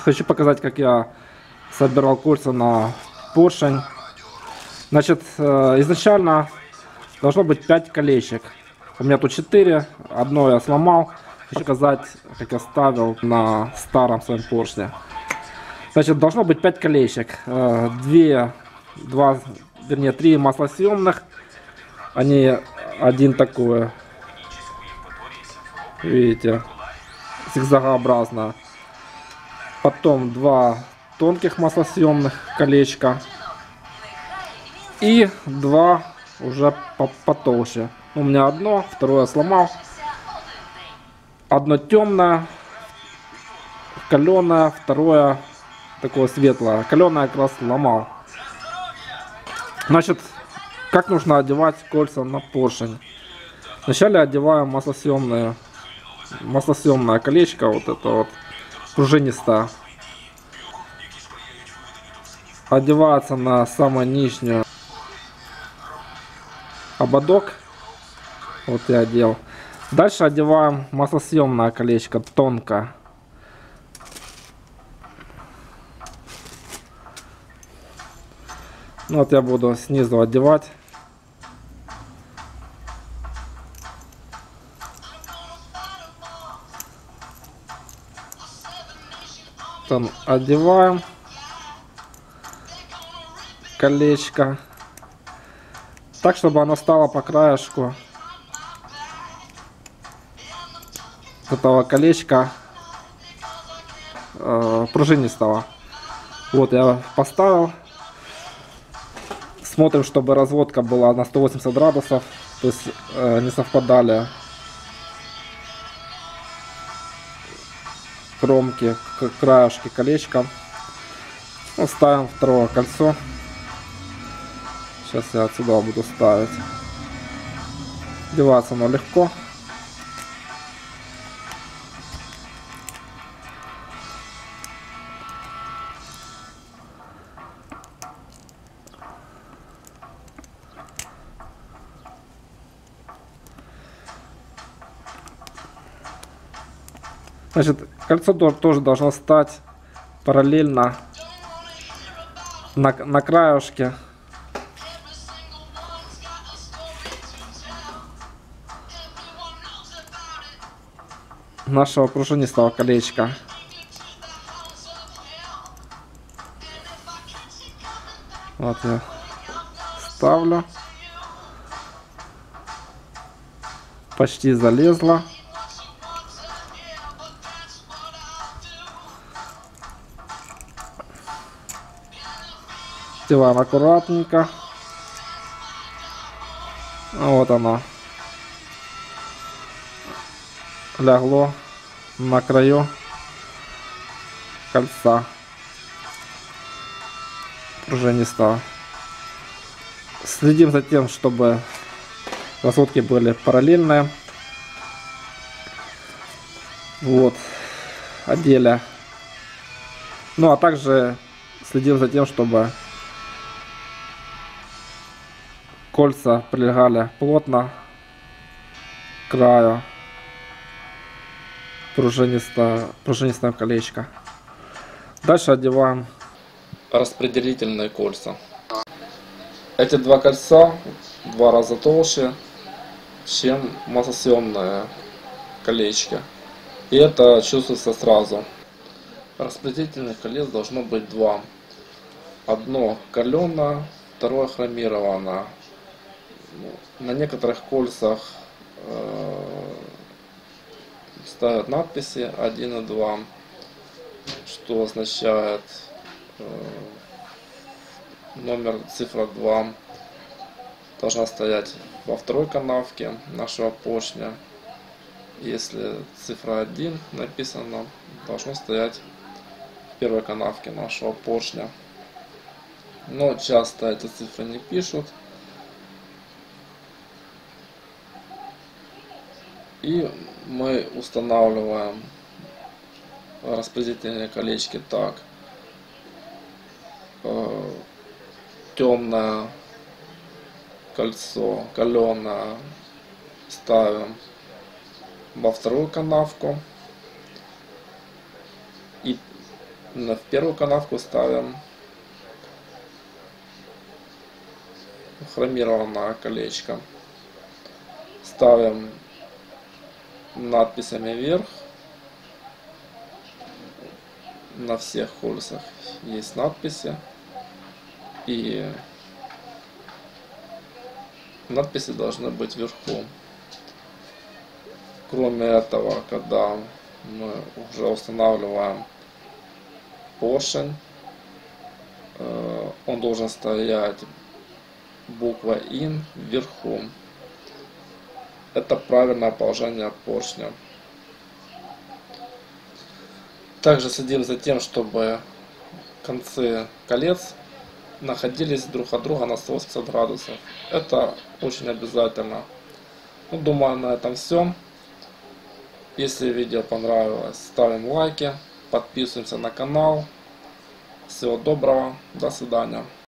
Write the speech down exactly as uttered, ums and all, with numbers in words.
Хочу показать, как я собирал кольца на поршень. Значит, изначально должно быть пять колечек. У меня тут четыре, одно я сломал. Хочу показать, как я ставил на старом своем поршне. Значит, должно быть пять колечек. Две, два, вернее, три маслосъемных. Они один такой, видите, зигзагообразно. Потом два тонких маслосъемных колечка. И два уже потолще. У меня одно, второе сломал. Одно темное, каленое, второе такое светлое. Каленое как раз сломал. Значит, как нужно одевать кольца на поршень? Вначале одеваем маслосъемное, маслосъемное колечко, вот это вот пружинистое. Одевается на самую нижнюю ободок. Вот я одел. Дальше одеваем маслосъемное колечко, тонко. Ну, вот я буду снизу одевать. Там одеваем колечко так, чтобы оно стало по краешку этого колечка э, пружинистого. Вот я поставил. Смотрим, чтобы разводка была на сто восемьдесят градусов, то есть э, не совпадали кромки, краешки колечка. Ну, ставим второе кольцо. Сейчас я отсюда буду ставить. Деваться оно легко. Значит, кольцо тоже должно стать параллельно на, на краешке нашего пружинистого колечка. Вот я ставлю. Почти залезла. Делаем аккуратненько. Вот оно лягло на краю кольца пружинистого. Следим за тем, чтобы разводки были параллельные. Вот, одели. Ну а также следим за тем, чтобы кольца прилегали плотно к краю пружинистое, пружинистое колечко. Дальше одеваем распределительные кольца. Эти два кольца в два раза толще, чем маслосъемное колечко. И это чувствуется сразу. Распределительных колец должно быть два. Одно каленое, второе хромированное. На некоторых кольцах э, ставят надписи один и два, что означает э, номер, цифра два должна стоять во второй канавке нашего поршня. Если цифра один написано, должно стоять в первой канавке нашего поршня. Но часто эти цифры не пишут. И мы устанавливаем распределительные колечки так. Э, темное кольцо, каленое ставим во вторую канавку. И В первую канавку ставим хромированное колечко. Ставим надписями вверх. На всех кольцах есть надписи. И надписи должны быть вверху. Кроме этого, когда мы уже устанавливаем поршень, он должен стоять буква ин вверху. Это правильное положение поршня. Также следим за тем, чтобы концы колец находились друг от друга на сто восемьдесят градусов. Это очень обязательно. Ну, думаю, на этом все. Если видео понравилось, ставим лайки, подписываемся на канал. Всего доброго, до свидания.